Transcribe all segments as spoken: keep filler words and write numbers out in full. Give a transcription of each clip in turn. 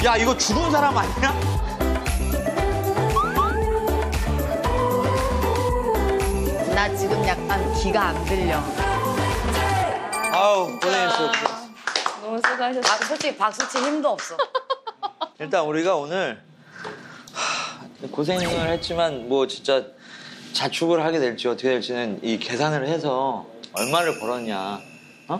야, 이거 죽은 사람 아니야? 나 지금 약간 기가 안 들려. 아우, 고생했어. 너무 수고하셨어. 박, 솔직히 박수 칠 힘도 없어. 일단 우리가 오늘 하, 고생을 했지만 뭐 진짜 자축을 하게 될지 어떻게 될지는 이 계산을 해서 얼마를 벌었냐, 어?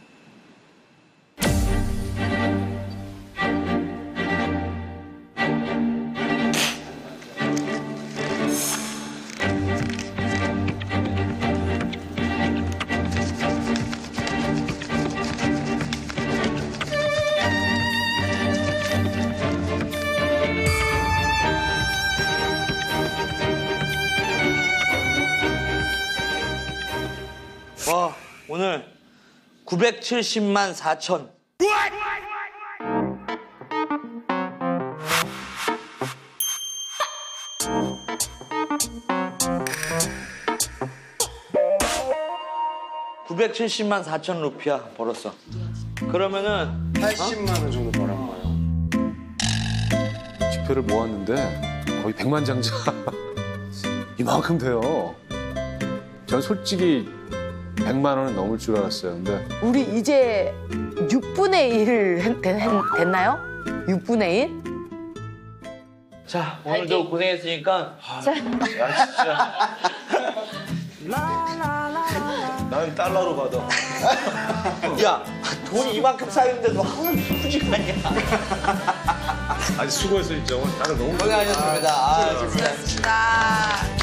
와, 오늘 구백칠십만 사천. 구백칠십만 사천 루피아 벌었어. 그러면은 팔십만 원 정도 벌은 거예요. 지표를 모았는데 거의 백만 장자 이만큼 돼요. 전 솔직히 백만 원은 넘을 줄 알았어요. 근데 우리 이제 육분의 일 됐나요? 육분의 일? 자, 오늘도 고생했으니까. 자. 야, 진짜. 난 달러로 받아. 야, 돈 이만큼 쌓였는데도 하나도 후지가 아니야. 아주 수고했어 진짜. 오늘 다들 너무 고생하셨습니다. 아, 고생하셨습니다.